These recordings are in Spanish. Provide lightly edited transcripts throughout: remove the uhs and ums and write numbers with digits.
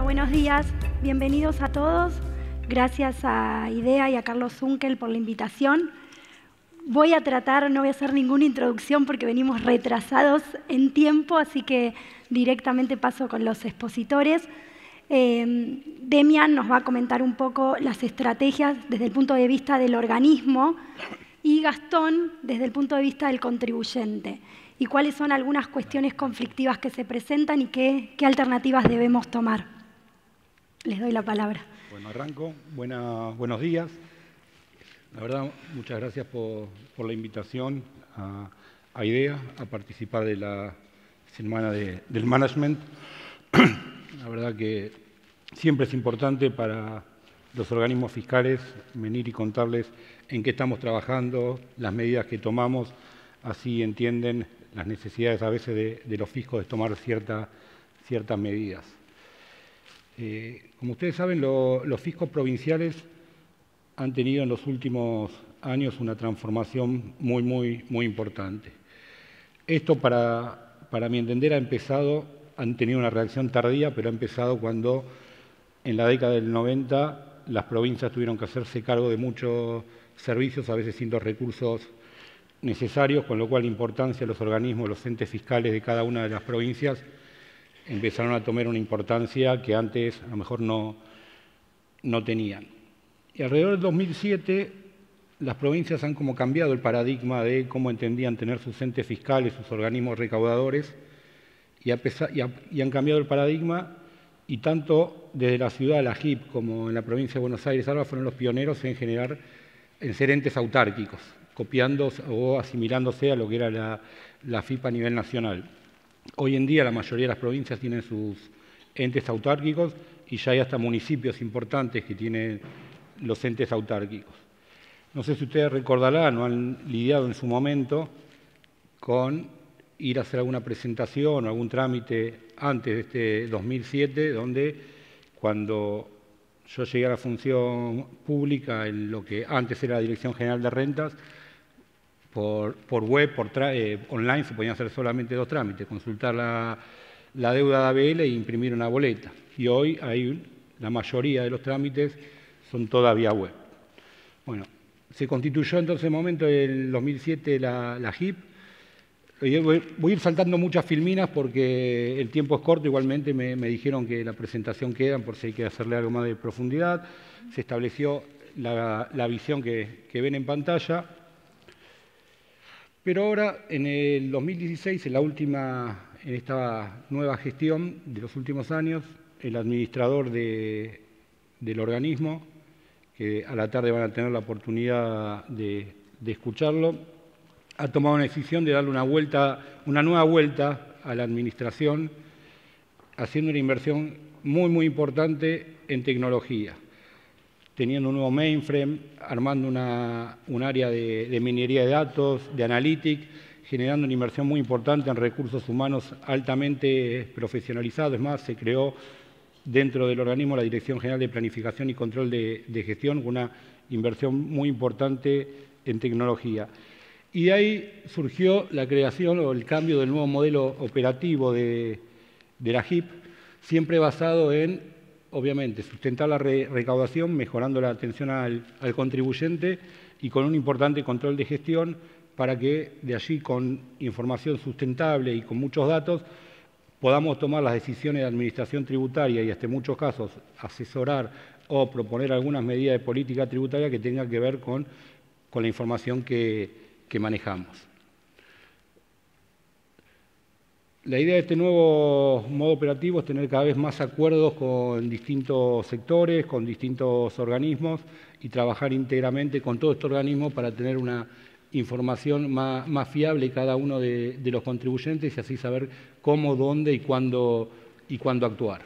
buenos días. Bienvenidos a todos. Gracias a IDEA y a Carlos Zunkel por la invitación. Voy a tratar, no voy a hacer ninguna introducción porque venimos retrasados en tiempo, así que directamente paso con los expositores. Demian nos va a comentar un poco las estrategias desde el punto de vista del organismo y Gastón desde el punto de vista del contribuyente y cuáles son algunas cuestiones conflictivas que se presentan y qué alternativas debemos tomar. Les doy la palabra. Bueno, arranco. Buenos días. La verdad, muchas gracias por la invitación a IDEA a participar de la Semana del Management. La verdad que siempre es importante para los organismos fiscales venir y contarles en qué estamos trabajando, las medidas que tomamos, así entienden las necesidades a veces de los fiscos de tomar ciertas medidas. Como ustedes saben, los fiscos provinciales han tenido en los últimos años una transformación muy importante. Esto, para mi entender, han tenido una reacción tardía, pero ha empezado cuando en la década del 90 las provincias tuvieron que hacerse cargo de muchos servicios, a veces sin los recursos necesarios, con lo cual la importancia de los organismos, los entes fiscales de cada una de las provincias empezaron a tomar una importancia que antes a lo mejor no tenían. Y alrededor del 2007 las provincias han como cambiado el paradigma de cómo entendían tener sus entes fiscales, sus organismos recaudadores, y han cambiado el paradigma, y tanto desde la ciudad, la JIP, como en la provincia de Buenos Aires, ahora fueron los pioneros en ser entes autárquicos, copiando o asimilándose a lo que era la FIP a nivel nacional. Hoy en día la mayoría de las provincias tienen sus entes autárquicos y ya hay hasta municipios importantes que tienen los entes autárquicos. No sé si ustedes recordarán o han lidiado en su momento con ir a hacer alguna presentación o algún trámite antes de este 2007, donde cuando yo llegué a la función pública en lo que antes era la Dirección General de Rentas, por web, online se podían hacer solamente dos trámites, consultar la deuda de ABL e imprimir una boleta. Y hoy la mayoría de los trámites son todavía web. Bueno, se constituyó entonces en el momento del 2007 la JIP. Voy a ir saltando muchas filminas porque el tiempo es corto, igualmente me dijeron que la presentación queda por si hay que hacerle algo más de profundidad. Se estableció la visión que ven en pantalla. Pero ahora, en el 2016, en esta nueva gestión de los últimos años, el administrador del organismo, que a la tarde van a tener la oportunidad de escucharlo, ha tomado una decisión de darle una nueva vuelta a la administración, haciendo una inversión muy importante en tecnología, teniendo un nuevo mainframe, armando un área de minería de datos, de analytics, generando una inversión muy importante en recursos humanos altamente profesionalizados. Es más, se creó dentro del organismo la Dirección General de Planificación y Control de Gestión, con una inversión muy importante en tecnología. Y de ahí surgió la creación o el cambio del nuevo modelo operativo de la JIP, siempre basado en, obviamente, sustentar la recaudación, mejorando la atención al contribuyente y con un importante control de gestión para que de allí, con información sustentable y con muchos datos, podamos tomar las decisiones de administración tributaria y hasta en muchos casos asesorar o proponer algunas medidas de política tributaria que tengan que ver con la información que manejamos. La idea de este nuevo modo operativo es tener cada vez más acuerdos con distintos sectores, con distintos organismos y trabajar íntegramente con todos estos organismos para tener una información más fiable cada uno de los contribuyentes y así saber cómo, dónde y cuándo actuar.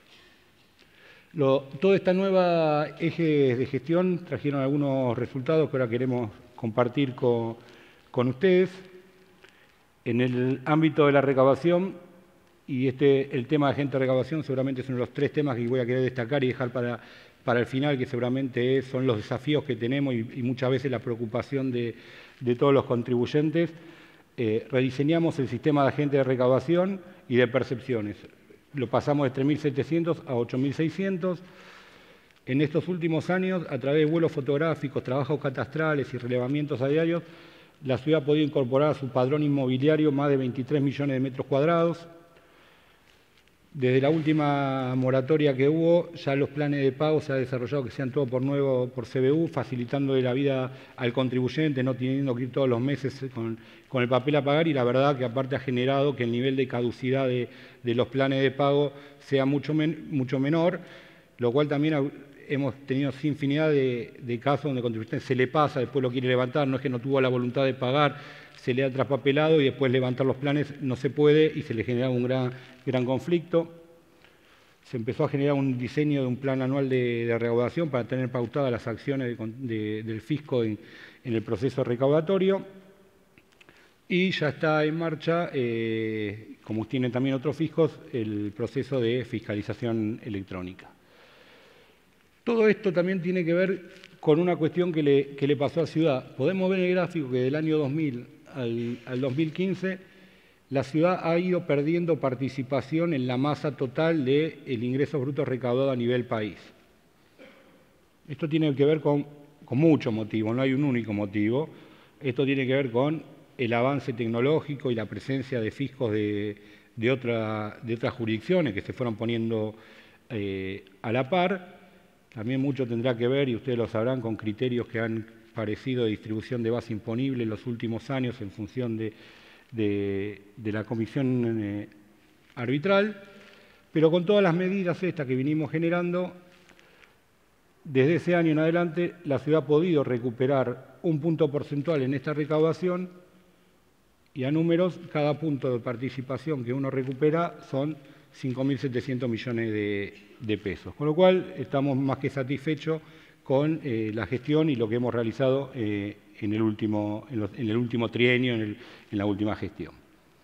Toda esta nueva eje de gestión trajeron algunos resultados que ahora queremos compartir con ustedes. En el ámbito de la recaudación, y el tema de agente de recaudación seguramente es uno de los tres temas que voy a querer destacar y dejar para el final, que seguramente son los desafíos que tenemos y muchas veces la preocupación de todos los contribuyentes. Rediseñamos el sistema de agente de recaudación y de percepciones. lo pasamos de 3.700 a 8.600. En estos últimos años, a través de vuelos fotográficos, trabajos catastrales y relevamientos a diario, la ciudad ha podido incorporar a su padrón inmobiliario más de 23 millones de metros cuadrados. Desde la última moratoria que hubo, ya los planes de pago se han desarrollado que sean todos por CBU, facilitando la vida al contribuyente, no teniendo que ir todos los meses con el papel a pagar, y la verdad que aparte ha generado que el nivel de caducidad de los planes de pago sea mucho menor, lo cual también hemos tenido infinidad de casos donde el contribuyente se le pasa, después lo quiere levantar, no es que no tuvo la voluntad de pagar, se le ha traspapelado y después levantar los planes no se puede y se le genera un gran conflicto. Se empezó a generar un diseño de un plan anual de recaudación para tener pautadas las acciones del fisco en el proceso recaudatorio. Y ya está en marcha, como tienen también otros fiscos, el proceso de fiscalización electrónica. Todo esto también tiene que ver con una cuestión que le pasó a Ciudad. Podemos ver en el gráfico que del año 2000 al 2015, la ciudad ha ido perdiendo participación en la masa total del ingreso bruto recaudado a nivel país. Esto tiene que ver con muchos motivos, no hay un único motivo. Esto tiene que ver con el avance tecnológico y la presencia de fiscos de otras jurisdicciones que se fueron poniendo a la par. También mucho tendrá que ver, y ustedes lo sabrán, con criterios que han parecido de distribución de base imponible en los últimos años en función de la comisión arbitral, pero con todas las medidas estas que vinimos generando, desde ese año en adelante la ciudad ha podido recuperar un punto porcentual en esta recaudación y a números, cada punto de participación que uno recupera son 5.700 millones de pesos. Con lo cual estamos más que satisfechos con la gestión y lo que hemos realizado en el último trienio, en la última gestión.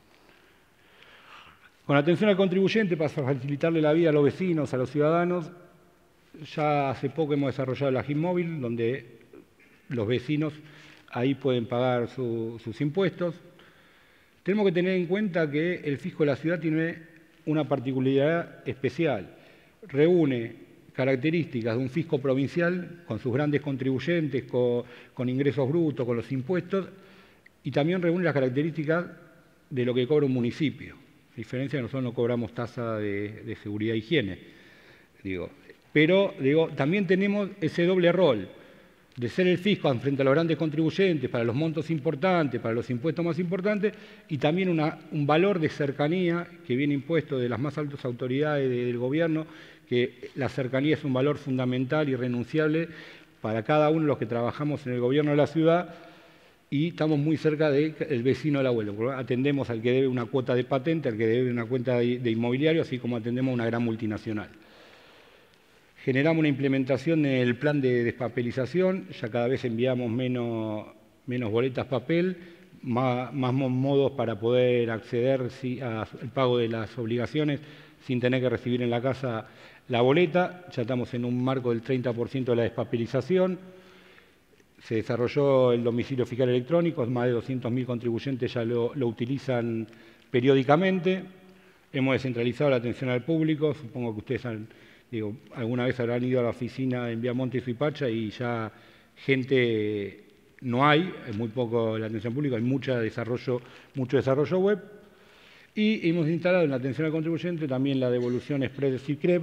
Con atención al contribuyente, para facilitarle la vida a los vecinos, a los ciudadanos, ya hace poco hemos desarrollado la GIM móvil, donde los vecinos ahí pueden pagar sus impuestos. Tenemos que tener en cuenta que el fisco de la ciudad tiene una particularidad especial. Reúne características de un fisco provincial con sus grandes contribuyentes, con ingresos brutos, con los impuestos, y también reúne las características de lo que cobra un municipio. A diferencia de nosotros no cobramos tasa de seguridad e higiene. Pero también tenemos ese doble rol de ser el fisco frente a los grandes contribuyentes, para los montos importantes, para los impuestos más importantes, y también un valor de cercanía que viene impuesto de las más altas autoridades del gobierno, que la cercanía es un valor fundamental y irrenunciable para cada uno de los que trabajamos en el gobierno de la ciudad, y estamos muy cerca del vecino del abuelo. Atendemos al que debe una cuota de patente, al que debe una cuenta de inmobiliario, así como atendemos a una gran multinacional. Generamos una implementación en el plan de despapelización, ya cada vez enviamos menos boletas papel, más modos para poder acceder al pago de las obligaciones sin tener que recibir en la casa la boleta. Ya estamos en un marco del 30% de la despapelización. Se desarrolló el domicilio fiscal electrónico, más de 200.000 contribuyentes ya lo utilizan periódicamente. Hemos descentralizado la atención al público, supongo que ustedes alguna vez habrán ido a la oficina en Viamonte y Suipacha y ya gente no hay, es muy poco la atención pública, hay mucho desarrollo web. Y hemos instalado en la atención al contribuyente también la devolución express de CICREP,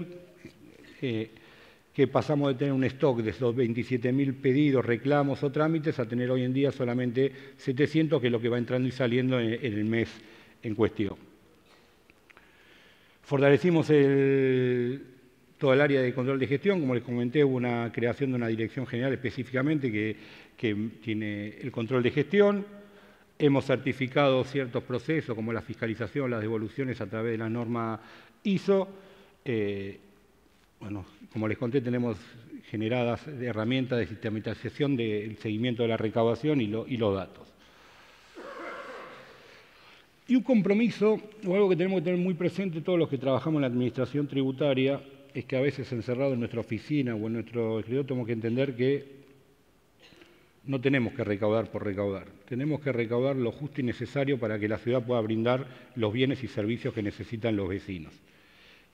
que pasamos de tener un stock de esos 27.000 pedidos, reclamos o trámites a tener hoy en día solamente 700, que es lo que va entrando y saliendo en el mes en cuestión. Fortalecimos todo el área de control de gestión. Como les comenté, hubo una creación de una dirección general específicamente que tiene el control de gestión. Hemos certificado ciertos procesos como la fiscalización, las devoluciones a través de la norma ISO. Como les conté, tenemos generadas herramientas de sistematización del seguimiento de la recaudación y los datos. Y un compromiso, o algo que tenemos que tener muy presente todos los que trabajamos en la administración tributaria, es que a veces encerrado en nuestra oficina o en nuestro escritorio tenemos que entender que no tenemos que recaudar por recaudar. Tenemos que recaudar lo justo y necesario para que la ciudad pueda brindar los bienes y servicios que necesitan los vecinos.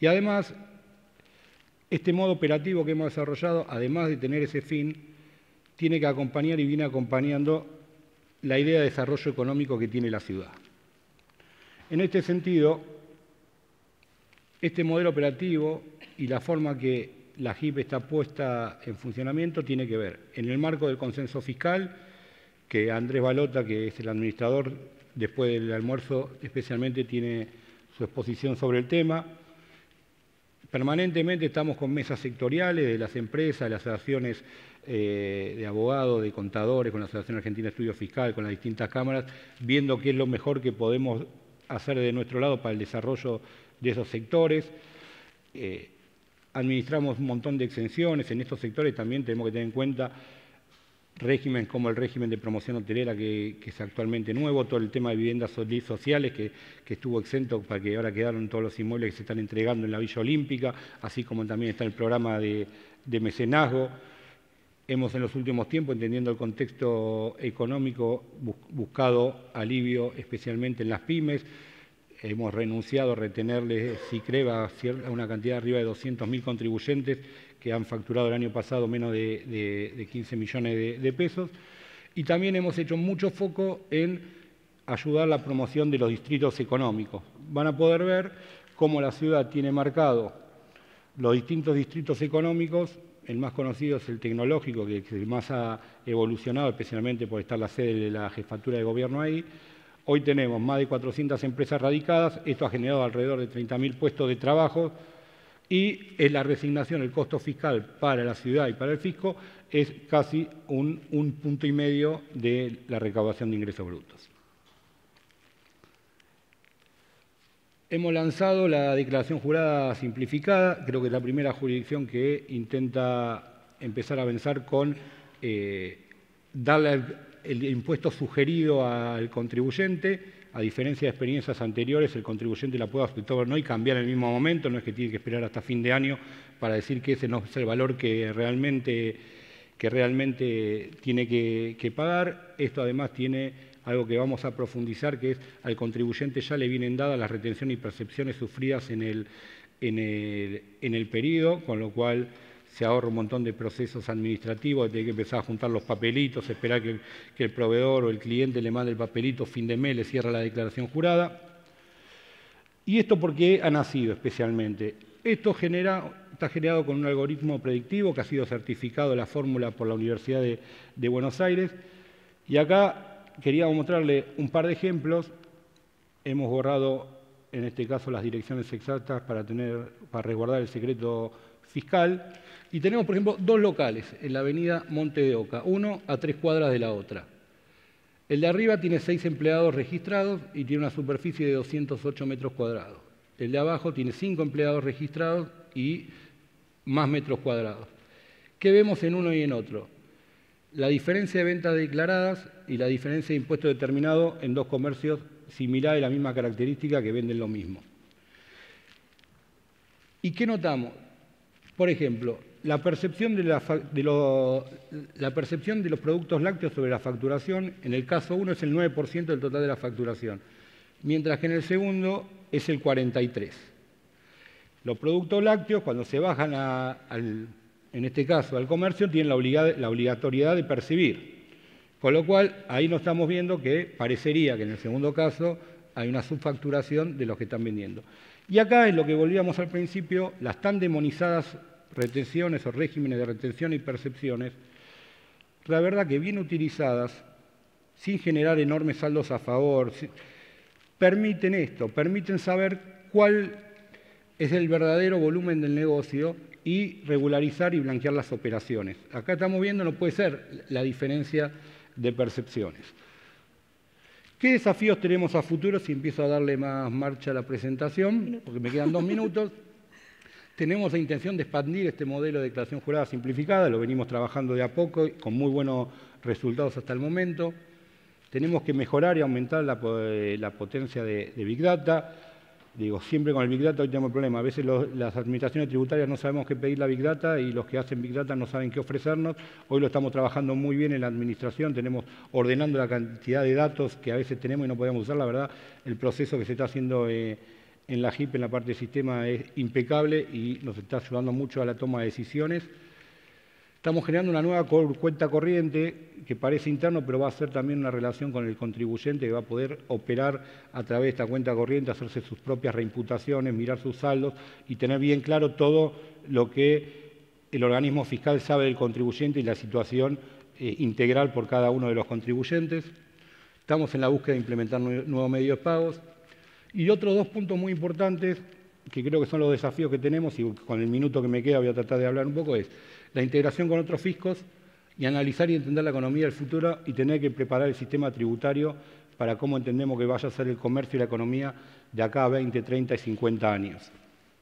Y además, este modo operativo que hemos desarrollado, además de tener ese fin, tiene que acompañar y viene acompañando la idea de desarrollo económico que tiene la ciudad. En este sentido, este modelo operativo y la forma que la JIP está puesta en funcionamiento tiene que ver en el marco del consenso fiscal, que Andrés Balota, que es el administrador, después del almuerzo especialmente tiene su exposición sobre el tema. Permanentemente estamos con mesas sectoriales de las empresas, de las asociaciones de abogados, de contadores, con la Asociación Argentina de Estudio Fiscal, con las distintas cámaras, viendo qué es lo mejor que podemos hacer de nuestro lado para el desarrollo de esos sectores. Administramos un montón de exenciones. En estos sectores también tenemos que tener en cuenta regímenes como el régimen de promoción hotelera, que es actualmente nuevo, todo el tema de viviendas sociales que estuvo exento para que ahora quedaron todos los inmuebles que se están entregando en la Villa Olímpica, así como también está el programa de mecenazgo. Hemos en los últimos tiempos, entendiendo el contexto económico, buscado alivio especialmente en las pymes. Hemos renunciado a retenerles SICREVA a una cantidad arriba de 200.000 contribuyentes que han facturado el año pasado menos de 15 millones de pesos. Y también hemos hecho mucho foco en ayudar a la promoción de los distritos económicos. Van a poder ver cómo la ciudad tiene marcado los distintos distritos económicos. El más conocido es el tecnológico, que es el más ha evolucionado, especialmente por estar la sede de la jefatura de gobierno ahí. Hoy tenemos más de 400 empresas radicadas, esto ha generado alrededor de 30.000 puestos de trabajo y en la resignación, el costo fiscal para la ciudad y para el fisco es casi un 1,5 puntos de la recaudación de ingresos brutos. Hemos lanzado la declaración jurada simplificada, creo que es la primera jurisdicción que intenta empezar a avanzar con darle el impuesto sugerido al contribuyente. A diferencia de experiencias anteriores, el contribuyente la puede aceptar o no y cambiar en el mismo momento, no es que tiene que esperar hasta fin de año para decir que ese no es el valor que realmente tiene que pagar. Esto además tiene algo que vamos a profundizar, que es al contribuyente ya le vienen dadas las retenciones y percepciones sufridas en el periodo, con lo cual se ahorra un montón de procesos administrativos, de tener que empezar a juntar los papelitos, esperar que el proveedor o el cliente le mande el papelito, fin de mes, le cierra la declaración jurada. ¿Y esto por qué ha nacido especialmente? Esto está generado con un algoritmo predictivo que ha sido certificado la fórmula por la Universidad de Buenos Aires. Y acá queríamos mostrarle un par de ejemplos. Hemos borrado, en este caso, las direcciones exactas para resguardar el secreto fiscal. Y tenemos, por ejemplo, dos locales en la avenida Monte de Oca, uno a 3 cuadras de la otra. El de arriba tiene 6 empleados registrados y tiene una superficie de 208 metros cuadrados. El de abajo tiene 5 empleados registrados y más metros cuadrados. ¿Qué vemos en uno y en otro? La diferencia de ventas declaradas y la diferencia de impuesto determinado en dos comercios similares de la misma característica que venden lo mismo. ¿Y qué notamos? Por ejemplo, la percepción de los productos lácteos sobre la facturación, en el caso 1 es el 9% del total de la facturación, mientras que en el segundo es el 43%. Los productos lácteos, cuando se bajan en este caso al comercio, tienen la obligatoriedad de percibir, con lo cual ahí nos estamos viendo que parecería que en el segundo caso hay una subfacturación de los que están vendiendo. Y acá es lo que volvíamos al principio, las tan demonizadas retenciones o regímenes de retención y percepciones, la verdad que bien utilizadas, sin generar enormes saldos a favor, permiten esto, permiten saber cuál es el verdadero volumen del negocio y regularizar y blanquear las operaciones. Acá estamos viendo, no puede ser la diferencia de percepciones. ¿Qué desafíos tenemos a futuro? Si empiezo a darle más marcha a la presentación, porque me quedan 2 minutos. Tenemos la intención de expandir este modelo de declaración jurada simplificada, lo venimos trabajando de a poco, con muy buenos resultados hasta el momento. Tenemos que mejorar y aumentar la potencia de Big Data. Digo, siempre con el Big Data hoy tenemos el problema. A veces las administraciones tributarias no sabemos qué pedir la Big Data y los que hacen Big Data no saben qué ofrecernos. Hoy lo estamos trabajando muy bien en la administración, tenemos ordenando la cantidad de datos que a veces tenemos y no podemos usar. La verdad, el proceso que se está haciendo en en la AGIP, en la parte de sistema, es impecable y nos está ayudando mucho a la toma de decisiones. Estamos generando una nueva cuenta corriente que parece interno, pero va a ser también una relación con el contribuyente que va a poder operar a través de esta cuenta corriente, hacerse sus propias reimputaciones, mirar sus saldos y tener bien claro todo lo que el organismo fiscal sabe del contribuyente y la situación integral por cada uno de los contribuyentes. Estamos en la búsqueda de implementar nuevos medios de pagos. Y otros dos puntos muy importantes, que creo que son los desafíos que tenemos, y con el minuto que me queda voy a tratar de hablar un poco, es la integración con otros fiscos y analizar y entender la economía del futuro y tener que preparar el sistema tributario para cómo entendemos que vaya a ser el comercio y la economía de acá a 20, 30 y 50 años.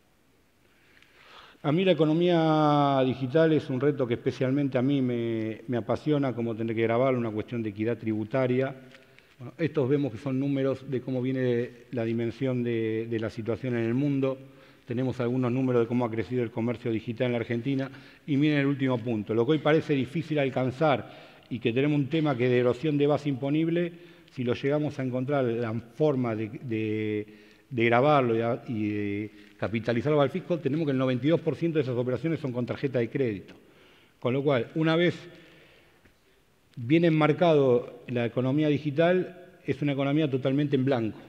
A mí la economía digital es un reto que especialmente a mí me apasiona, como tener que grabarlo, una cuestión de equidad tributaria. Bueno, estos vemos que son números de cómo viene la dimensión de la situación en el mundo. Tenemos algunos números de cómo ha crecido el comercio digital en la Argentina. Y miren el último punto. Lo que hoy parece difícil alcanzar y que tenemos un tema que de erosión de base imponible, si lo llegamos a encontrar la forma de grabarlo y de capitalizarlo al fisco, tenemos que el 92% de esas operaciones son con tarjeta de crédito. Con lo cual, una vez bien enmarcado la economía digital, es una economía totalmente en blanco.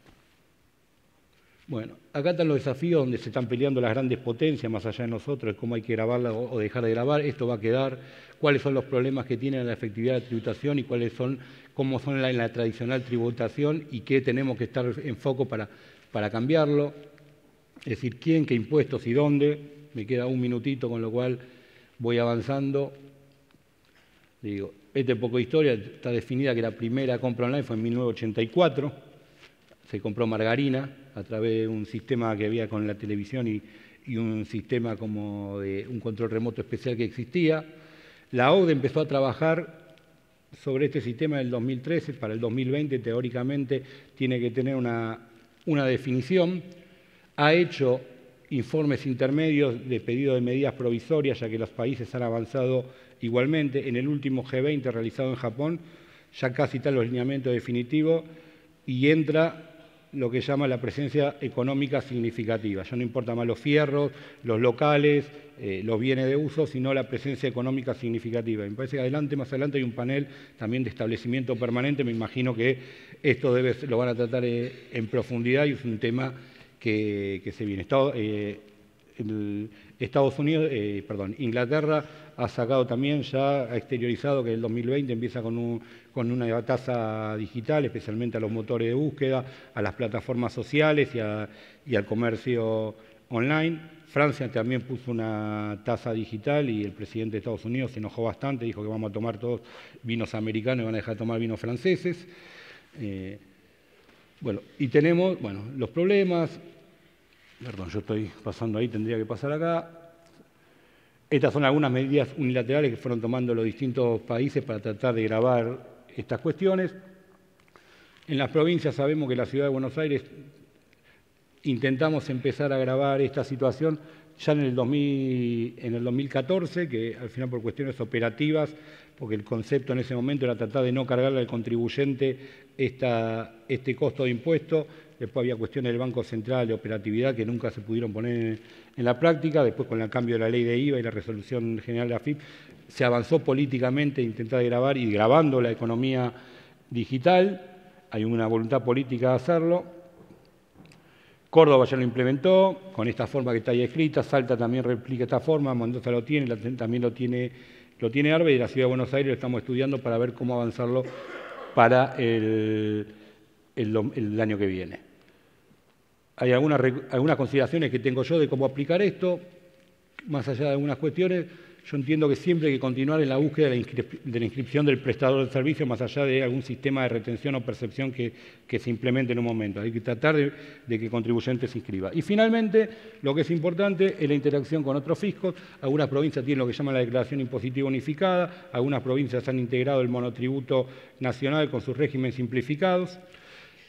Bueno, acá están los desafíos donde se están peleando las grandes potencias, más allá de nosotros, cómo hay que grabarla o dejar de grabar, esto va a quedar, cuáles son los problemas que tiene la efectividad de la tributación y cómo son en la tradicional tributación y qué tenemos que estar en foco para cambiarlo. Es decir, quién, qué impuestos y dónde. Me queda un minutito, con lo cual voy avanzando. Digo, esta es poco de historia, está definida que la primera compra online fue en 1984. Se compró margarina a través de un sistema que había con la televisión y un sistema como de un control remoto especial que existía. La OCDE empezó a trabajar sobre este sistema en el 2013. Para el 2020, teóricamente, tiene que tener una definición. Ha hecho informes intermedios de pedido de medidas provisorias, ya que los países han avanzado igualmente. En el último G20 realizado en Japón, ya casi están los lineamientos definitivos y entra lo que llama la presencia económica significativa. Ya no importa más los fierros, los locales, los bienes de uso, sino la presencia económica significativa. Me parece que más adelante hay un panel también de establecimiento permanente. Me imagino que esto lo van a tratar en profundidad y es un tema que se viene. Inglaterra ha sacado también, ya ha exteriorizado que el 2020 empieza con una tasa digital, especialmente a los motores de búsqueda, a las plataformas sociales y al comercio online. Francia también puso una tasa digital y el presidente de Estados Unidos se enojó bastante, dijo que vamos a tomar todos vinos americanos y van a dejar de tomar vinos franceses. Y tenemos los problemas. Perdón, yo estoy pasando ahí, tendría que pasar acá. Estas son algunas medidas unilaterales que fueron tomando los distintos países para tratar de grabar estas cuestiones. En las provincias sabemos que en la ciudad de Buenos Aires intentamos empezar a grabar esta situación ya en el 2014, que al final por cuestiones operativas, porque el concepto en ese momento era tratar de no cargarle al contribuyente este costo de impuesto. Después había cuestiones del Banco Central de operatividad que nunca se pudieron poner en la práctica. Después, con el cambio de la ley de IVA y la resolución general de la AFIP, se avanzó políticamente a intentar grabar y grabando la economía digital. Hay una voluntad política de hacerlo. Córdoba ya lo implementó con esta forma que está ahí escrita. Salta también replica esta forma. Mendoza lo tiene, también lo tiene ARBE, y la Ciudad de Buenos Aires lo estamos estudiando para ver cómo avanzarlo para el año que viene. Hay algunas consideraciones que tengo yo de cómo aplicar esto. Más allá de algunas cuestiones, yo entiendo que siempre hay que continuar en la búsqueda de la inscripción del prestador de servicio, más allá de algún sistema de retención o percepción que se implemente en un momento. Hay que tratar de que el contribuyente se inscriba. Y finalmente, lo que es importante es la interacción con otros fiscos. Algunas provincias tienen lo que llaman la declaración impositiva unificada, algunas provincias han integrado el monotributo nacional con sus regímenes simplificados.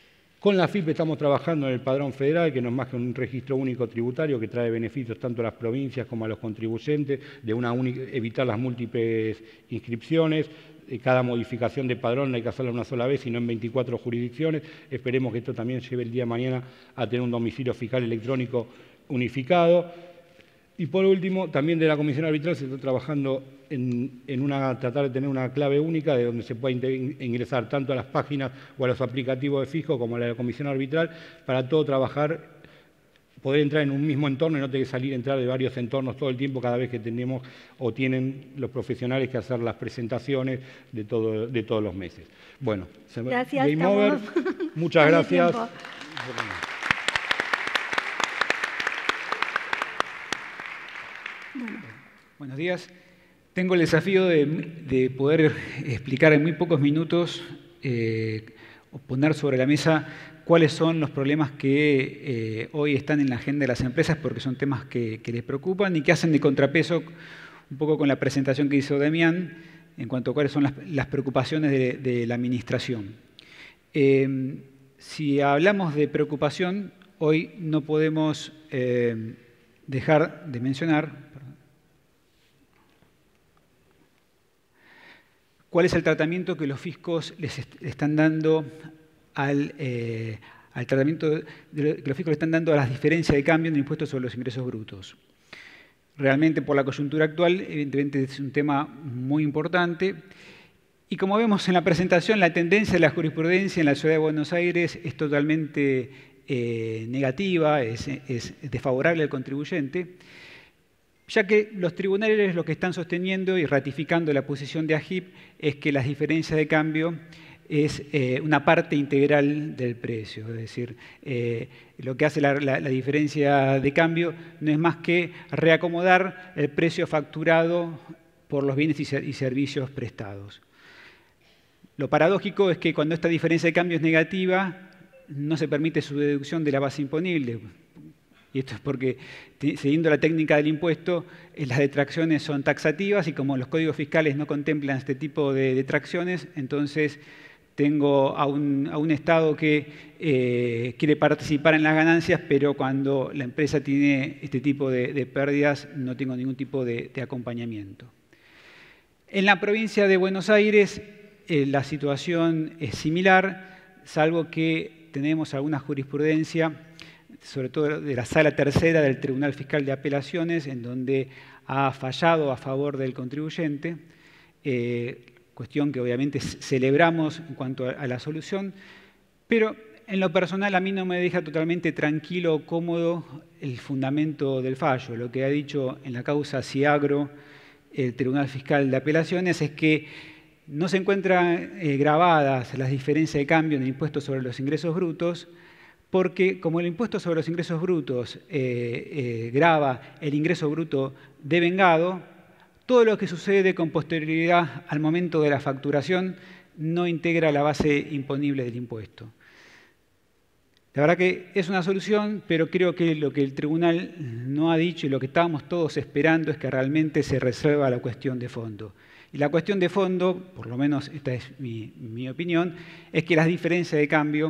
Con la AFIP estamos trabajando en el padrón federal, que no es más que un registro único tributario que trae beneficios tanto a las provincias como a los contribuyentes, evitar las múltiples inscripciones. Cada modificación de padrón no hay que hacerla una sola vez, sino en 24 jurisdicciones. Esperemos que esto también lleve el día de mañana a tener un domicilio fiscal electrónico unificado. Y por último, también de la Comisión Arbitral se está trabajando en tratar de tener una clave única de donde se pueda ingresar tanto a las páginas o a los aplicativos de fisco como a la Comisión Arbitral, para todo trabajar, poder entrar en un mismo entorno y no tener que salir a entrar de varios entornos todo el tiempo cada vez que tenemos o tienen los profesionales que hacer las presentaciones de todos los meses. Bueno, gracias, Game over. Muchas gracias. Buenos días. Tengo el desafío de poder explicar en muy pocos minutos o poner sobre la mesa cuáles son los problemas que hoy están en la agenda de las empresas, porque son temas que les preocupan y que hacen de contrapeso un poco con la presentación que hizo Damián en cuanto a cuáles son las preocupaciones de la administración. Si hablamos de preocupación, hoy no podemos dejar de mencionar cuál es el tratamiento que los fiscos les están dando que los fiscos le están dando a las diferencias de cambio en el impuesto sobre los ingresos brutos. Realmente, por la coyuntura actual, evidentemente es un tema muy importante. Y como vemos en la presentación, la tendencia de la jurisprudencia en la Ciudad de Buenos Aires es totalmente negativa, es desfavorable al contribuyente, ya que los tribunales lo que están sosteniendo y ratificando la posición de AGIP es que las diferencias de cambio es una parte integral del precio. Es decir, lo que hace la diferencia de cambio no es más que reacomodar el precio facturado por los bienes y servicios prestados. Lo paradójico es que cuando esta diferencia de cambio es negativa, no se permite su deducción de la base imponible. Y esto es porque, siguiendo la técnica del impuesto, las detracciones son taxativas y como los códigos fiscales no contemplan este tipo de detracciones, entonces tengo a un Estado que quiere participar en las ganancias, pero cuando la empresa tiene este tipo de pérdidas no tengo ningún tipo de acompañamiento. En la provincia de Buenos Aires la situación es similar, salvo que tenemos alguna jurisprudencia, sobre todo de la Sala Tercera del Tribunal Fiscal de Apelaciones, en donde ha fallado a favor del contribuyente, cuestión que obviamente celebramos en cuanto a la solución, pero en lo personal a mí no me deja totalmente tranquilo o cómodo el fundamento del fallo. Lo que ha dicho en la causa Ciagro el Tribunal Fiscal de Apelaciones es que no se encuentran grabadas las diferencias de cambio en el impuesto sobre los ingresos brutos, porque como el impuesto sobre los ingresos brutos grava el ingreso bruto devengado, todo lo que sucede con posterioridad al momento de la facturación no integra la base imponible del impuesto. La verdad que es una solución, pero creo que lo que el tribunal no ha dicho y lo que estábamos todos esperando es que realmente se resuelva la cuestión de fondo. Y la cuestión de fondo, por lo menos esta es mi opinión, es que las diferencias de cambio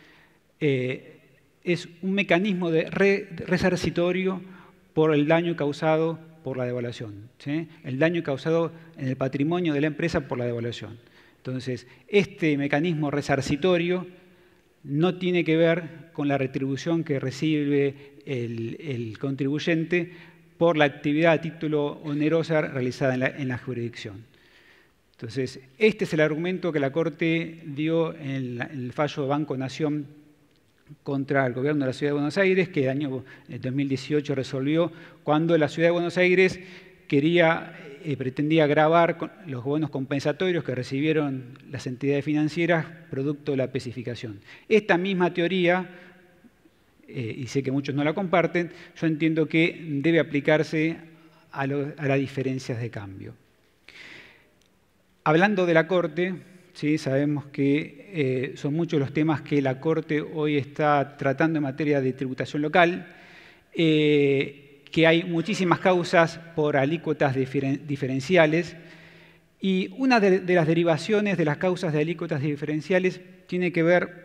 es un mecanismo de resarcitorio por el daño causado por la devaluación, ¿sí? El daño causado en el patrimonio de la empresa por la devaluación. Entonces, este mecanismo resarcitorio no tiene que ver con la retribución que recibe el contribuyente por la actividad a título onerosa realizada en la jurisdicción. Entonces, este es el argumento que la Corte dio en el fallo de Banco Nación contra el gobierno de la Ciudad de Buenos Aires, que el año 2018 resolvió cuando la Ciudad de Buenos Aires pretendía gravar los bonos compensatorios que recibieron las entidades financieras producto de la especificación. Esta misma teoría, y sé que muchos no la comparten, yo entiendo que debe aplicarse a las diferencias de cambio. Hablando de la Corte, ¿sí? Sabemos que son muchos los temas que la Corte hoy está tratando en materia de tributación local, que hay muchísimas causas por alícuotas diferenciales, y una de las derivaciones de las causas de alícuotas diferenciales tiene que ver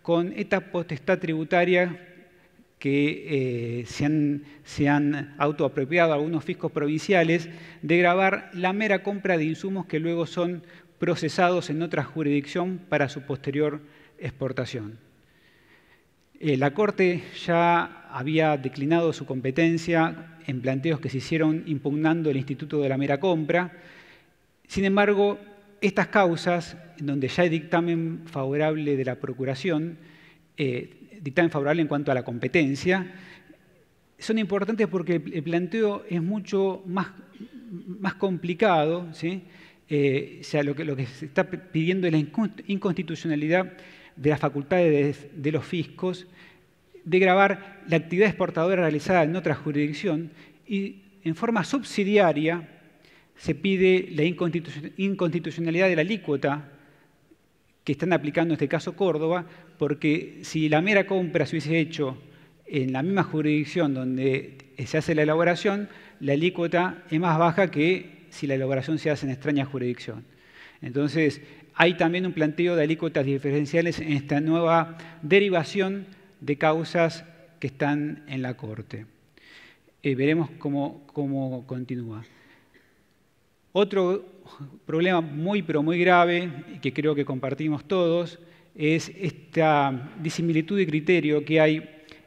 con esta potestad tributaria que se han autoapropiado algunos fiscos provinciales de gravar la mera compra de insumos que luego son procesados en otra jurisdicción para su posterior exportación. La Corte ya había declinado su competencia en planteos que se hicieron impugnando el instituto de la mera compra. Sin embargo, estas causas, en donde ya hay dictamen favorable de la Procuración, dictamen favorable en cuanto a la competencia, son importantes porque el planteo es mucho más complicado, ¿sí? O sea, lo que se está pidiendo es la inconstitucionalidad de las facultades de los fiscos de gravar la actividad exportadora realizada en otra jurisdicción, y en forma subsidiaria se pide la inconstitucionalidad de la alícuota que están aplicando en este caso Córdoba, porque si la mera compra se hubiese hecho en la misma jurisdicción donde se hace la elaboración, la alícuota es más baja que si la elaboración se hace en extraña jurisdicción. Entonces, hay también un planteo de alícuotas diferenciales en esta nueva derivación de causas que están en la Corte. Veremos cómo continúa. Otro problema muy, pero muy grave, y que creo que compartimos todos, es esta disimilitud de criterio que hay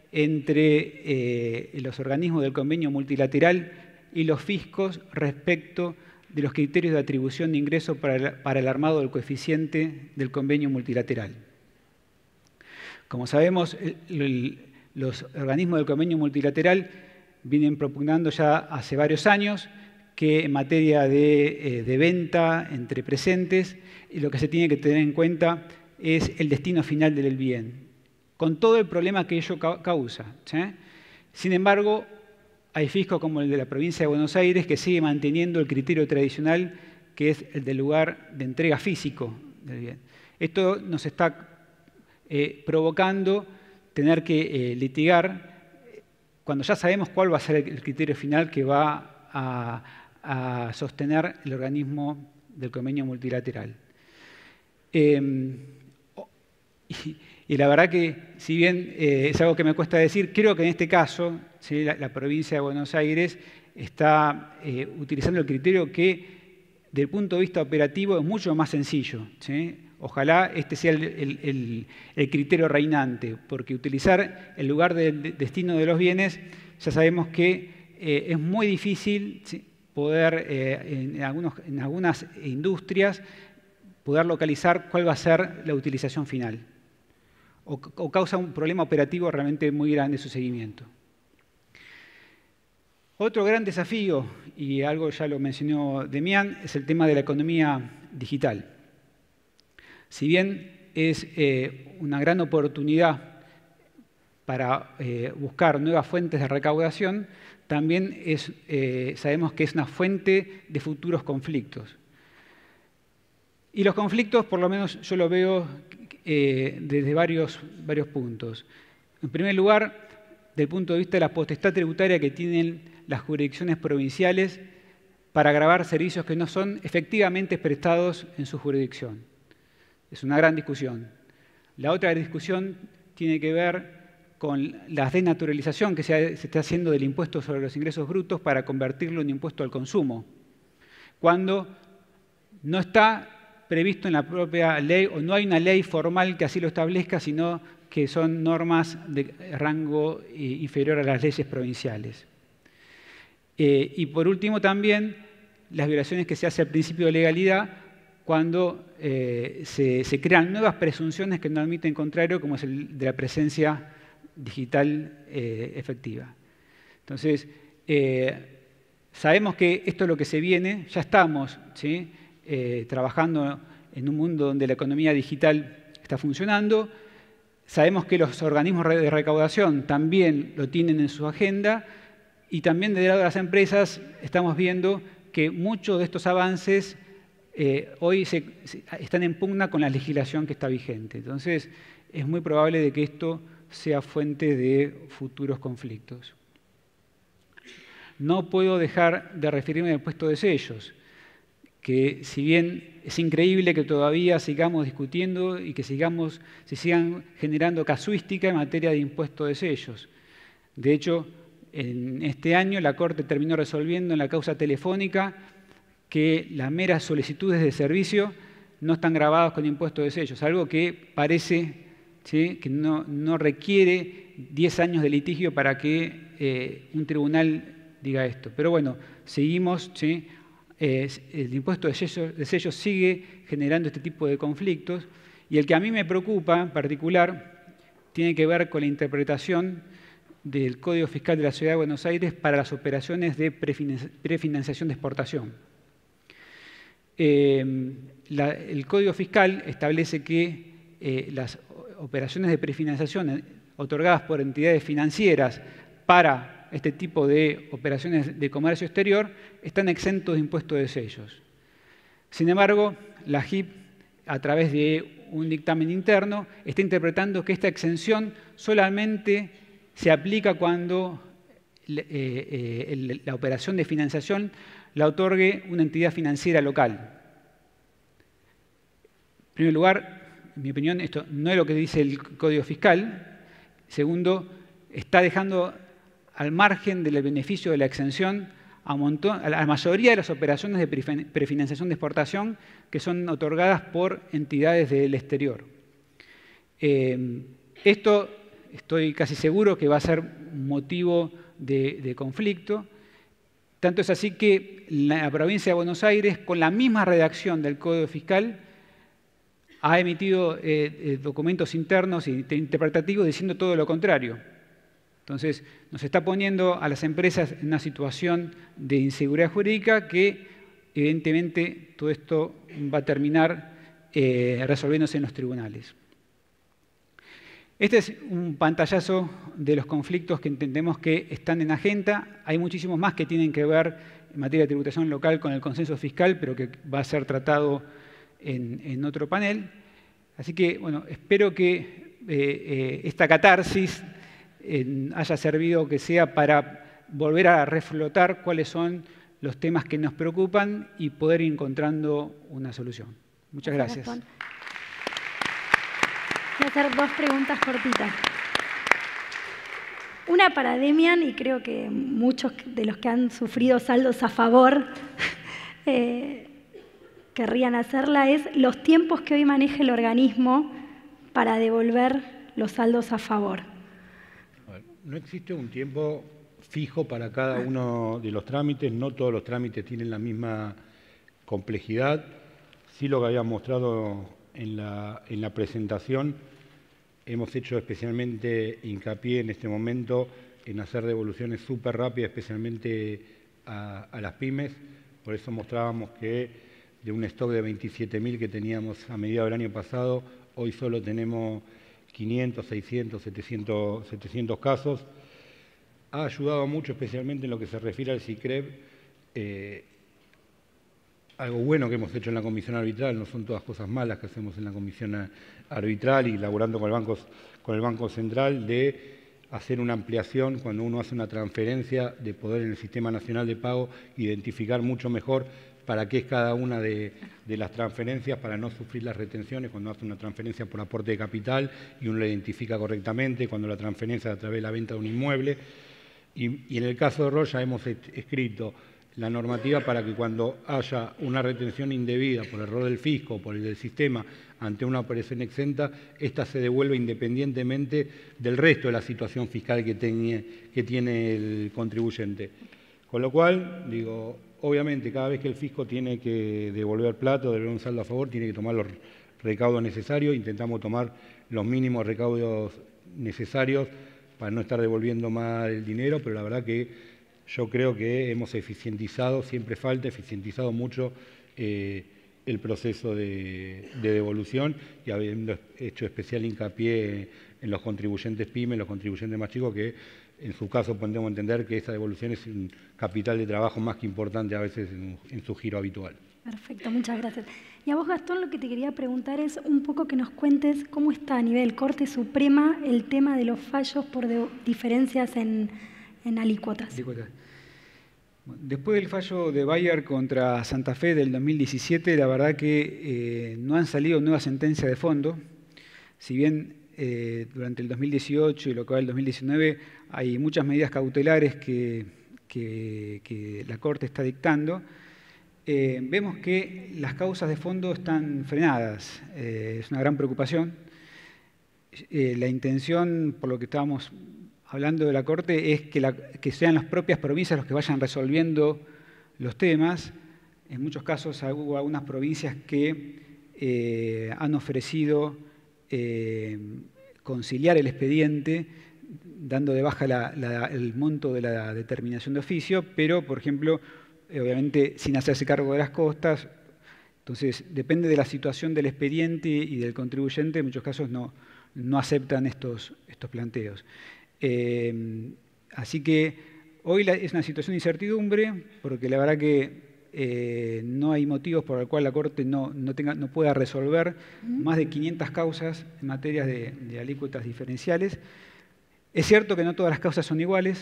entre los organismos del convenio multilateral y los fiscos respecto de los criterios de atribución de ingresos para el armado del coeficiente del convenio multilateral. Como sabemos, los organismos del convenio multilateral vienen propugnando ya hace varios años que en materia de venta entre presentes, lo que se tiene que tener en cuenta es el destino final del bien, con todo el problema que ello causa, ¿sí? Sin embargo, hay fiscos como el de la provincia de Buenos Aires que sigue manteniendo el criterio tradicional, que es el del lugar de entrega físico del bien. Esto nos está provocando tener que litigar cuando ya sabemos cuál va a ser el criterio final que va a sostener el organismo del convenio multilateral. Y la verdad que, si bien es algo que me cuesta decir, creo que en este caso, ¿sí?, la provincia de Buenos Aires está utilizando el criterio que, desde el punto de vista operativo, es mucho más sencillo, ¿sí? Ojalá este sea el criterio reinante, porque utilizar el lugar del destino de los bienes, ya sabemos que es muy difícil, ¿sí?, poder, en algunas industrias, poder localizar cuál va a ser la utilización final. O causa un problema operativo realmente muy grande su seguimiento. Otro gran desafío, y algo ya lo mencionó Demián, es el tema de la economía digital. Si bien es una gran oportunidad para buscar nuevas fuentes de recaudación, también sabemos que es una fuente de futuros conflictos. Y los conflictos, por lo menos yo lo veo desde varios puntos. En primer lugar, desde el punto de vista de la potestad tributaria que tienen las jurisdicciones provinciales para gravar servicios que no son efectivamente prestados en su jurisdicción. Es una gran discusión. La otra discusión tiene que ver con la desnaturalización que se está haciendo del impuesto sobre los ingresos brutos para convertirlo en impuesto al consumo, cuando no está previsto en la propia ley, o no hay una ley formal que así lo establezca, sino que son normas de rango inferior a las leyes provinciales. Y por último también, las violaciones que se hace al principio de legalidad cuando se crean nuevas presunciones que no admiten contrario, como es el de la presencia digital efectiva. Entonces, sabemos que esto es lo que se viene, ya estamos, ¿sí?, trabajando en un mundo donde la economía digital está funcionando. Sabemos que los organismos de recaudación también lo tienen en su agenda, y también del lado de las empresas estamos viendo que muchos de estos avances hoy están en pugna con la legislación que está vigente. Entonces, es muy probable de que esto sea fuente de futuros conflictos. No puedo dejar de referirme al impuesto de sellos, que si bien es increíble que todavía sigamos discutiendo y que se sigan generando casuística en materia de impuesto de sellos. De hecho, en este año la Corte terminó resolviendo en la causa telefónica que las meras solicitudes de servicio no están gravadas con impuesto de sellos, algo que parece, ¿sí?, que no requiere 10 años de litigio para que un tribunal diga esto. Pero bueno, seguimos, ¿sí? El impuesto de sellos sigue generando este tipo de conflictos, y el que a mí me preocupa en particular tiene que ver con la interpretación del Código Fiscal de la Ciudad de Buenos Aires para las operaciones de prefinanciación de exportación. El Código Fiscal establece que las operaciones de prefinanciación otorgadas por entidades financieras para este tipo de operaciones de comercio exterior están exentos de impuesto de sellos. Sin embargo, la JIP, a través de un dictamen interno, está interpretando que esta exención solamente se aplica cuando la operación de financiación la otorgue una entidad financiera local. En primer lugar, en mi opinión, esto no es lo que dice el Código Fiscal. Segundo, está dejando al margen del beneficio de la exención a la mayoría de las operaciones de prefinanciación de exportación que son otorgadas por entidades del exterior. Esto estoy casi seguro que va a ser motivo de conflicto. Tanto es así que la provincia de Buenos Aires, con la misma redacción del Código Fiscal, ha emitido documentos internos e interpretativos diciendo todo lo contrario. Entonces, nos está poniendo a las empresas en una situación de inseguridad jurídica que, evidentemente, todo esto va a terminar resolviéndose en los tribunales. Este es un pantallazo de los conflictos que entendemos que están en agenda. Hay muchísimos más que tienen que ver en materia de tributación local con el consenso fiscal, pero que va a ser tratado en otro panel. Así que, bueno, espero que esta catarsis haya servido que sea para volver a reflotar cuáles son los temas que nos preocupan y poder ir encontrando una solución. Muchas gracias. Voy a hacer 2 preguntas cortitas. Una para Demian, y creo que muchos de los que han sufrido saldos a favor querrían hacerla, es los tiempos que hoy maneja el organismo para devolver los saldos a favor. No existe un tiempo fijo para cada uno de los trámites, no todos los trámites tienen la misma complejidad. Sí, lo que había mostrado en la presentación, hemos hecho especialmente hincapié en este momento en hacer devoluciones súper rápidas, especialmente a las pymes. Por eso mostrábamos que de un stock de 27.000 que teníamos a mediados del año pasado, hoy solo tenemos 500, 600, 700 casos. Ha ayudado mucho, especialmente en lo que se refiere al SICREV. Algo bueno que hemos hecho en la comisión arbitral, no son todas cosas malas que hacemos en la comisión arbitral y laborando con el Banco Central, de hacer una ampliación cuando uno hace una transferencia, de poder en el Sistema Nacional de Pago identificar mucho mejor para qué es cada una de las transferencias, para no sufrir las retenciones cuando hace una transferencia por aporte de capital y uno la identifica correctamente, cuando la transferencia es a través de la venta de un inmueble. Y en el caso de Roya hemos escrito la normativa para que cuando haya una retención indebida por error del fisco o por el del sistema ante una operación exenta, ésta se devuelve independientemente del resto de la situación fiscal que tiene el contribuyente. Con lo cual, digo, obviamente cada vez que el fisco tiene que devolver plata o devolver un saldo a favor, tiene que tomar los recaudos necesarios. Intentamos tomar los mínimos recaudos necesarios para no estar devolviendo más el dinero, pero la verdad que yo creo que hemos eficientizado, siempre falta, eficientizado mucho el proceso de devolución, y habiendo hecho especial hincapié en los contribuyentes pymes, los contribuyentes más chicos, que en su caso podemos entender que esa devolución es un capital de trabajo más que importante a veces en su giro habitual. Perfecto, muchas gracias. Y a vos, Gastón, lo que te quería preguntar es un poco que nos cuentes cómo está a nivel Corte Suprema el tema de los fallos por diferencias en alícuotas. Después del fallo de Bayer contra Santa Fe del 2017, la verdad que no han salido nuevas sentencias de fondo. Si bien durante el 2018 y lo que va del 2019 hay muchas medidas cautelares que la Corte está dictando, vemos que las causas de fondo están frenadas. Es una gran preocupación. La intención, por lo que estábamos hablando de la Corte, es que sean las propias provincias los que vayan resolviendo los temas. En muchos casos hubo algunas provincias que han ofrecido conciliar el expediente, dando de baja el monto de la determinación de oficio, pero, por ejemplo, obviamente sin hacerse cargo de las costas. Entonces, depende de la situación del expediente y del contribuyente, en muchos casos no aceptan estos planteos. Así que hoy es una situación de incertidumbre, porque la verdad que no hay motivos por el cual la Corte no pueda resolver más de 500 causas en materia de alícuotas diferenciales. Es cierto que no todas las causas son iguales,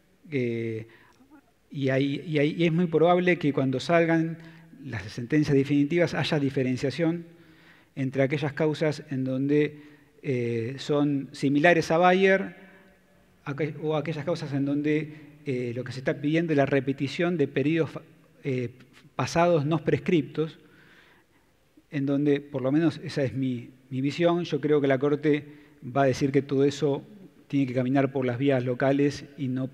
y es muy probable que cuando salgan las sentencias definitivas haya diferenciación entre aquellas causas en donde son similares a Bayer o aquellas causas en donde lo que se está pidiendo es la repetición de periodos pasados no prescriptos, en donde, por lo menos esa es mi visión, yo creo que la Corte va a decir que todo eso tiene que caminar por las vías locales y no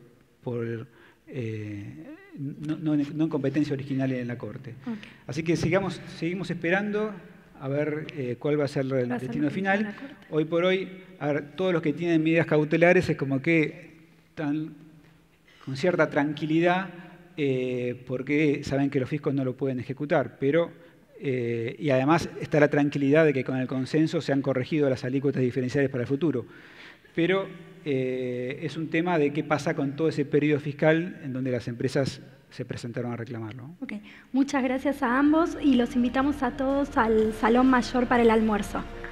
en competencia original en la Corte. Okay. Así que seguimos esperando a ver cuál va a ser el destino final. Hoy por hoy, a ver, todos los que tienen medidas cautelares es como que están con cierta tranquilidad porque saben que los fiscos no lo pueden ejecutar, pero y además está la tranquilidad de que con el consenso se han corregido las alícuotas diferenciales para el futuro. Pero es un tema de qué pasa con todo ese periodo fiscal en donde las empresas se presentaron a reclamarlo. Okay. Muchas gracias a ambos y los invitamos a todos al Salón Mayor para el almuerzo.